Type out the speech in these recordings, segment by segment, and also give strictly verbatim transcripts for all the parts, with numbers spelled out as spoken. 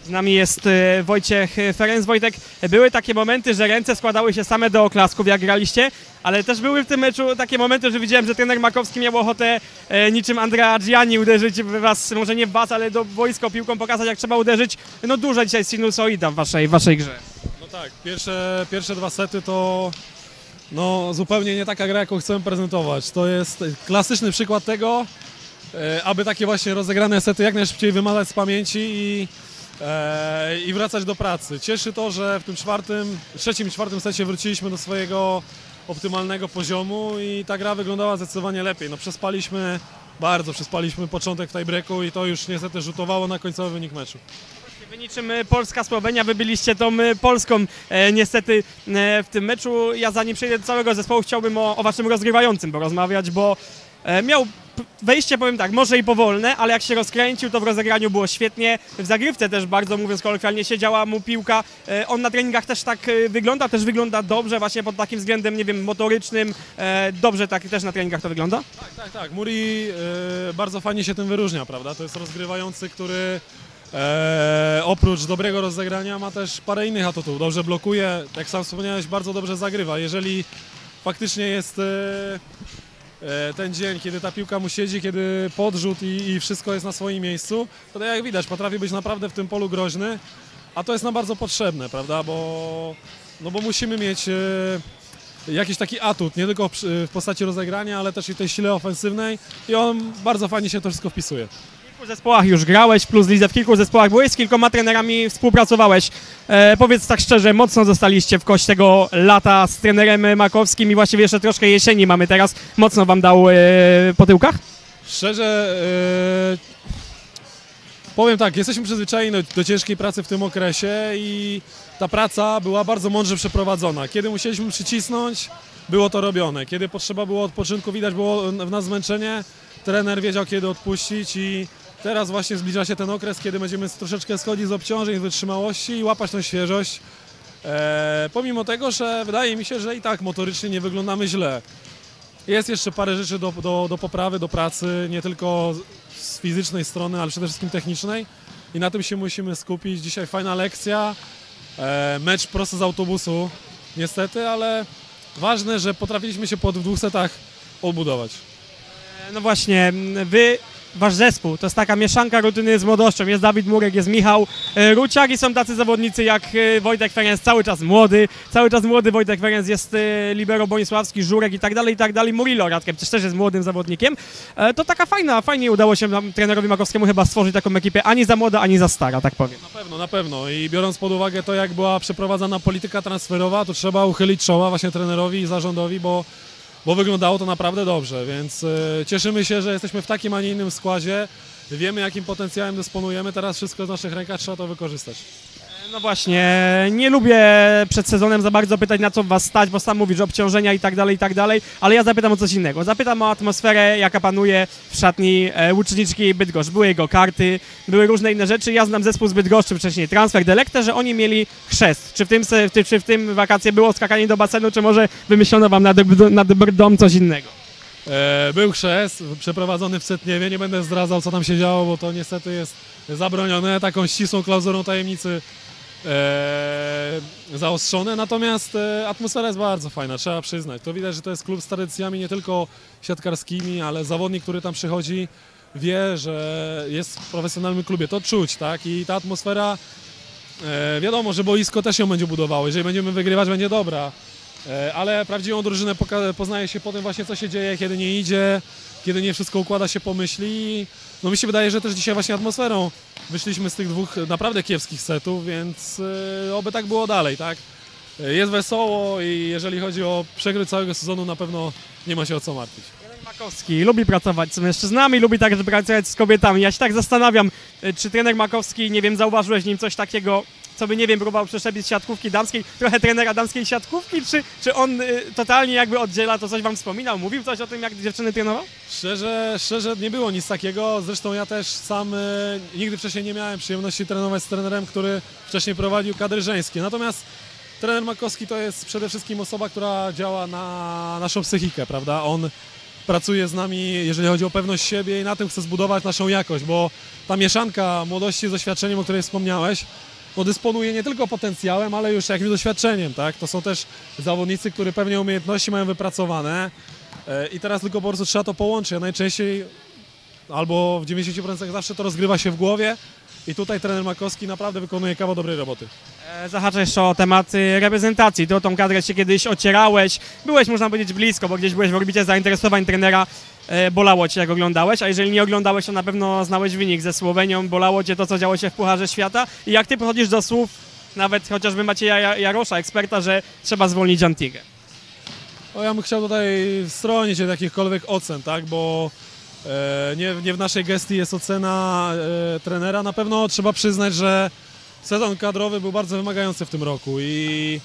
Z nami jest e, Wojciech Ferenc. Wojtek, były takie momenty, że ręce składały się same do oklasków, jak graliście, ale też były w tym meczu takie momenty, że widziałem, że trener Makowski miał ochotę e, niczym Andrea Gianni uderzyć w was, może nie w was, ale do boiska piłką pokazać, jak trzeba uderzyć. No dużo dzisiaj sinusoida w waszej, w waszej grze. No tak, pierwsze, pierwsze dwa sety to no, zupełnie nie taka gra, jaką chcemy prezentować. To jest klasyczny przykład tego, e, aby takie właśnie rozegrane sety jak najszybciej wymazać z pamięci i, e, i wracać do pracy. Cieszy to, że w tym czwartym, trzecim i czwartym secie wróciliśmy do swojego optymalnego poziomu i ta gra wyglądała zdecydowanie lepiej. No, przespaliśmy, bardzo przespaliśmy początek w tiebreaku i to już niestety rzutowało na końcowy wynik meczu. Wy niczym Polska-Słowenia, wy byliście tą e, Polską e, niestety e, w tym meczu. Ja zanim przejdę do całego zespołu, chciałbym o, o waszym rozgrywającym porozmawiać, bo e, miał p- wejście, powiem tak, może i powolne, ale jak się rozkręcił, to w rozegraniu było świetnie. W zagrywce też bardzo, mówiąc kolokwialnie, siedziała mu piłka. E, on na treningach też tak e, wygląda, też wygląda dobrze właśnie pod takim względem, nie wiem, motorycznym. E, dobrze tak też na treningach to wygląda? Tak, tak, tak. Muri e, bardzo fajnie się tym wyróżnia, prawda? To jest rozgrywający, który E, oprócz dobrego rozegrania ma też parę innych atutów. Dobrze blokuje, jak sam wspomniałeś, bardzo dobrze zagrywa. Jeżeli faktycznie jest e, e, ten dzień, kiedy ta piłka mu siedzi, kiedy podrzut i, i wszystko jest na swoim miejscu, to jak widać, potrafi być naprawdę w tym polu groźny, a to jest nam bardzo potrzebne, prawda, bo, no bo musimy mieć e, jakiś taki atut, nie tylko w, w postaci rozegrania, ale też i tej sile ofensywnej i on bardzo fajnie się to wszystko wpisuje. W kilku zespołach już grałeś, plus lidze w kilku zespołach byłeś, z kilkoma trenerami współpracowałeś. E, powiedz tak szczerze, mocno zostaliście w kość tego lata z trenerem Makowskim i właściwie jeszcze troszkę jesieni mamy teraz. Mocno wam dał e, po tyłkach? Szczerze e, powiem tak, jesteśmy przyzwyczajeni do, do ciężkiej pracy w tym okresie i ta praca była bardzo mądrze przeprowadzona. Kiedy musieliśmy przycisnąć, było to robione. Kiedy potrzeba było odpoczynku, widać było w nas zmęczenie, trener wiedział, kiedy odpuścić i teraz właśnie zbliża się ten okres, kiedy będziemy troszeczkę schodzić z obciążeń, z wytrzymałości i łapać tą świeżość. E, pomimo tego, że wydaje mi się, że i tak motorycznie nie wyglądamy źle. Jest jeszcze parę rzeczy do, do, do poprawy, do pracy, nie tylko z fizycznej strony, ale przede wszystkim technicznej i na tym się musimy skupić. Dzisiaj fajna lekcja, e, mecz prosto z autobusu niestety, ale ważne, że potrafiliśmy się po dwóch setach odbudować. No właśnie, wy, wasz zespół, to jest taka mieszanka rutyny z młodością. Jest Dawid Murek, jest Michał e, Ruciak i są tacy zawodnicy jak e, Wojtek Ferenc, cały czas młody, cały czas młody Wojtek Ferenc, jest e, libero Bonisławski, Żurek i tak dalej, i tak dalej. Murillo Radkiem też, też jest młodym zawodnikiem. E, to taka fajna, fajnie udało się nam, trenerowi Makowskiemu chyba stworzyć taką ekipę ani za młoda, ani za stara, tak powiem. Na pewno, na pewno i biorąc pod uwagę to, jak była przeprowadzana polityka transferowa, to trzeba uchylić czoła właśnie trenerowi i zarządowi, bo bo wyglądało to naprawdę dobrze, więc y, cieszymy się, że jesteśmy w takim, a nie innym składzie. Wiemy, jakim potencjałem dysponujemy, teraz wszystko w naszych rękach, trzeba to wykorzystać. No właśnie, nie lubię przed sezonem za bardzo pytać, na co was stać, bo sam mówisz, że obciążenia i tak dalej, i tak dalej, ale ja zapytam o coś innego. Zapytam o atmosferę, jaka panuje w szatni e, Łuczniczki Bydgoszcz. Były jego karty, były różne inne rzeczy. Ja znam zespół z Bydgoszczy, wcześniej Transfer Delekte, że oni mieli chrzest. Czy w tym, se- czy, czy w tym wakacje było skakanie do basenu, czy może wymyślono wam na, Dyb- na Dybrdom coś innego? E, był chrzest przeprowadzony w Setniewie, nie będę zdradzał, co tam się działo, bo to niestety jest zabronione, taką ścisłą klauzulą tajemnicy e, zaostrzone, natomiast e, atmosfera jest bardzo fajna, trzeba przyznać. To widać, że to jest klub z tradycjami nie tylko siatkarskimi, ale zawodnik, który tam przychodzi, wie, że jest w profesjonalnym klubie, to czuć, tak? I ta atmosfera, e, wiadomo, że boisko też ją będzie budowało, jeżeli będziemy wygrywać, będzie dobra. Ale prawdziwą drużynę poznaje się po tym właśnie, co się dzieje, kiedy nie idzie, kiedy nie wszystko układa się po myśli. No mi się wydaje, że też dzisiaj właśnie atmosferą wyszliśmy z tych dwóch naprawdę kiepskich setów, więc yy, oby tak było dalej, tak? Jest wesoło i jeżeli chodzi o przegryw całego sezonu, na pewno nie ma się o co martwić. Makowski lubi pracować z mężczyznami, lubi także pracować z kobietami. Ja się tak zastanawiam, czy trener Makowski, nie wiem, zauważyłeś w nim coś takiego, co by, nie wiem, próbował przeszczepić z siatkówki damskiej, trochę trenera damskiej siatkówki, czy, czy on y, totalnie jakby oddziela, to coś wam wspominał, mówił coś o tym, jak dziewczyny trenował? Szczerze, szczerze nie było nic takiego, zresztą ja też sam y, nigdy wcześniej nie miałem przyjemności trenować z trenerem, który wcześniej prowadził kadry żeńskie, natomiast trener Makowski to jest przede wszystkim osoba, która działa na naszą psychikę, prawda? On pracuje z nami, jeżeli chodzi o pewność siebie i na tym chce zbudować naszą jakość, bo ta mieszanka młodości z doświadczeniem, o której wspomniałeś, no dysponuje nie tylko potencjałem, ale już jakimś doświadczeniem, tak? To są też zawodnicy, którzy pewnie umiejętności mają wypracowane e, i teraz tylko po prostu trzeba to połączyć, a najczęściej albo w dziewięćdziesięciu procentach zawsze to rozgrywa się w głowie i tutaj trener Makowski naprawdę wykonuje kawał dobrej roboty. E, Zahaczę jeszcze o temat y, reprezentacji. Ty o tą kadrę się kiedyś ocierałeś, byłeś, można powiedzieć, blisko, bo gdzieś byłeś w orbicie zainteresowań trenera, e, bolało cię jak oglądałeś, a jeżeli nie oglądałeś, to na pewno znałeś wynik ze Słowenią, bolało cię to, co działo się w Pucharze Świata i jak ty podchodzisz do słów, nawet chociażby Macieja Jarosza, eksperta, że trzeba zwolnić Antigę. No, ja bym chciał tutaj stronić się od jakichkolwiek ocen, tak, bo e, nie, nie w naszej gestii jest ocena e, trenera. Na pewno trzeba przyznać, że sezon kadrowy był bardzo wymagający w tym roku i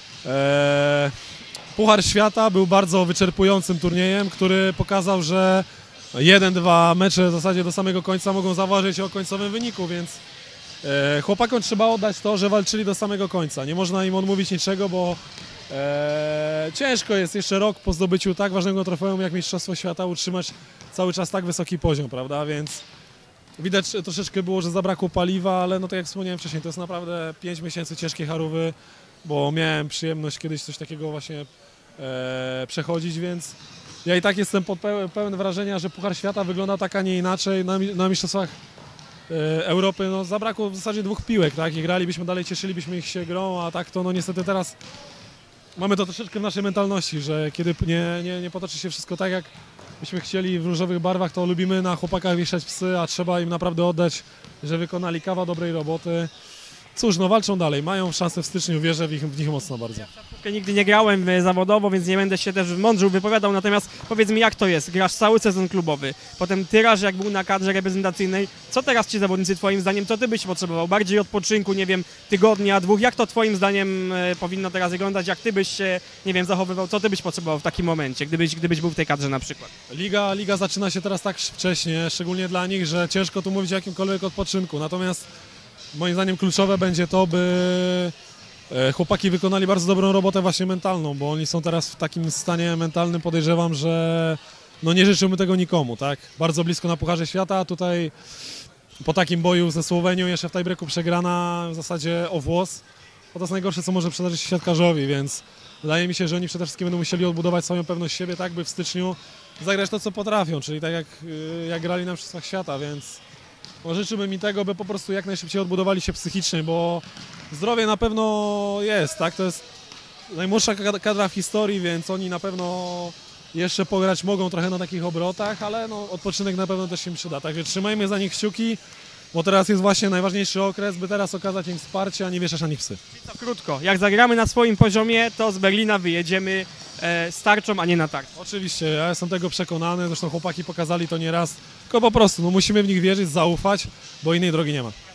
e, Puchar Świata był bardzo wyczerpującym turniejem, który pokazał, że jeden, dwa mecze w zasadzie do samego końca mogą zaważyć o końcowym wyniku, więc e, chłopakom trzeba oddać to, że walczyli do samego końca. Nie można im odmówić niczego, bo e, ciężko jest jeszcze rok po zdobyciu tak ważnego trofeum jak Mistrzostwo Świata utrzymać cały czas tak wysoki poziom, prawda, więc widać troszeczkę było, że zabrakło paliwa, ale no tak jak wspomniałem wcześniej, to jest naprawdę pięć miesięcy ciężkiej charówy, bo miałem przyjemność kiedyś coś takiego właśnie e, przechodzić, więc ja i tak jestem pod peł- pełen wrażenia, że Puchar Świata wygląda tak, a nie inaczej. Na, mi- na Mistrzostwach e, Europy no, zabrakło w zasadzie dwóch piłek, tak? I gralibyśmy dalej, cieszylibyśmy ich się grą, a tak to no niestety teraz mamy to troszeczkę w naszej mentalności, że kiedy nie, nie, nie potoczy się wszystko tak, jak byśmy chcieli w różowych barwach, to lubimy na chłopakach wieszać psy, a trzeba im naprawdę oddać, że wykonali kawał dobrej roboty. Cóż, no walczą dalej, mają szansę w styczniu, wierzę w, ich, w nich mocno bardzo. Nigdy nie grałem e, zawodowo, więc nie będę się też mądrzył wypowiadał, natomiast powiedz mi, jak to jest? Grasz cały sezon klubowy, potem tyraż jak był na kadrze reprezentacyjnej. Co teraz ci zawodnicy twoim zdaniem, co ty byś potrzebował? Bardziej odpoczynku, nie wiem, tygodnia, dwóch? Jak to twoim zdaniem e, powinno teraz wyglądać? Jak ty byś się, nie wiem, zachowywał? Co ty byś potrzebował w takim momencie, gdybyś, gdybyś był w tej kadrze na przykład? Liga, liga zaczyna się teraz tak wcześnie, szczególnie dla nich, że ciężko tu mówić o jakimkolwiek odpoczynku. Natomiast moim zdaniem kluczowe będzie to, by e, chłopaki wykonali bardzo dobrą robotę właśnie mentalną, bo oni są teraz w takim stanie mentalnym, podejrzewam, że no nie życzymy tego nikomu, tak? Bardzo blisko na Pucharze Świata, a tutaj po takim boju ze Słowenią jeszcze w tiebreaku przegrana w zasadzie o włos. To jest najgorsze, co może przydarzyć się siatkarzowi, więc wydaje mi się, że oni przede wszystkim będą musieli odbudować swoją pewność siebie, tak by w styczniu zagrać to, co potrafią, czyli tak jak, y, jak grali na Mistrzostwach Świata, więc no, życzymy mi tego, by po prostu jak najszybciej odbudowali się psychicznie, bo zdrowie na pewno jest, tak? To jest najmłodsza kad- kadra w historii, więc oni na pewno jeszcze pograć mogą trochę na takich obrotach, ale no, odpoczynek na pewno też się im przyda. Także trzymajmy za nich kciuki, bo teraz jest właśnie najważniejszy okres, by teraz okazać im wsparcie, a nie wieszać na nich psy. To krótko, jak zagramy na swoim poziomie, to z Berlina wyjedziemy e, z tarczą, a nie na tarczę. Oczywiście, ja jestem tego przekonany, zresztą chłopaki pokazali to nieraz, tylko po prostu no, musimy w nich wierzyć, zaufać, bo innej drogi nie ma.